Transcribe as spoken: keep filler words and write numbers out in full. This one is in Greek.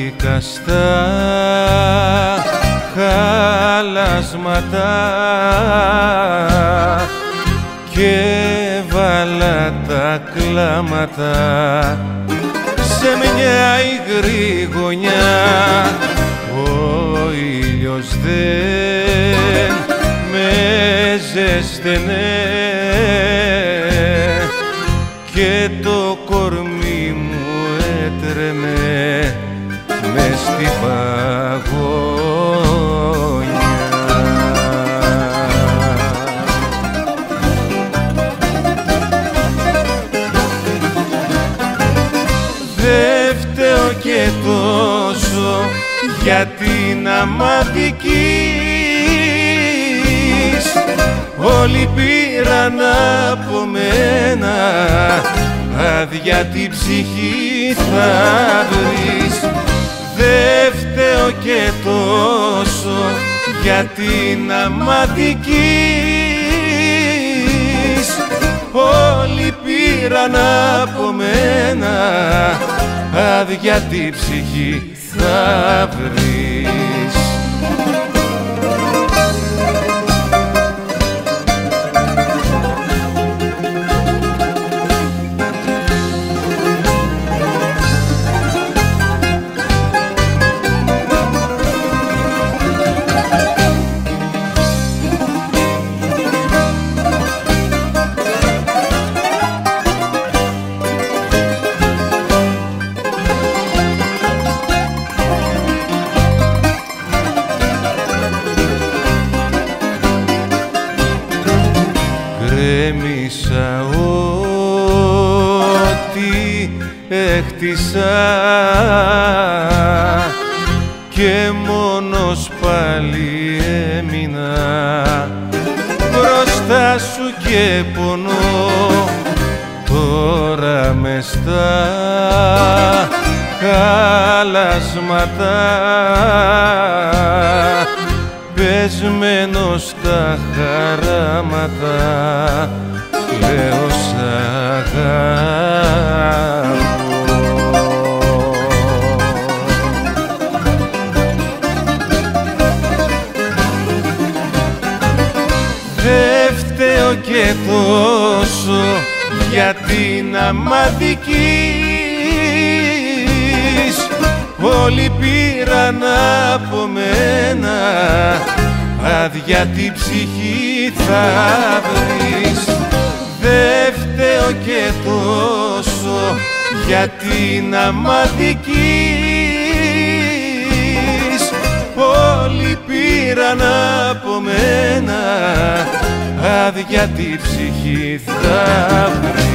σκουπίκαστα χαλάσματα και βάλα τα κλάματα σε μια υγρή γωνιά. Ο ήλιος δεν με ζέστενε και το κορμί μου έτρεμε μες στην παγωνιά. Δε φταίω και τόσο γιατί να μ' αδικείς, όλοι πήραν από μένα, άδεια την ψυχή θα βρεις. Δε φταίω και τόσο γιατί να μ' αδικείς, όλοι πήραν από μένα, άδεια την ψυχή θα βρεις. Γκρέμισα ό,τι έχτισα και μόνος πάλι έμεινα μπροστά σου και πονώ τώρα μες στα χαλάσματα, πεσμένος στα χαράματα, λέω σ' αγαπώ. Δε φταίω και τόσο γιατί να μ' αδικείς, όλοι πήραν από μένα, άδεια την ψυχή θα βρεις. Δε φταίω και τόσο γιατί να μ' αδικείς, όλοι πήραν από μένα, άδεια την ψυχή θα βρεις.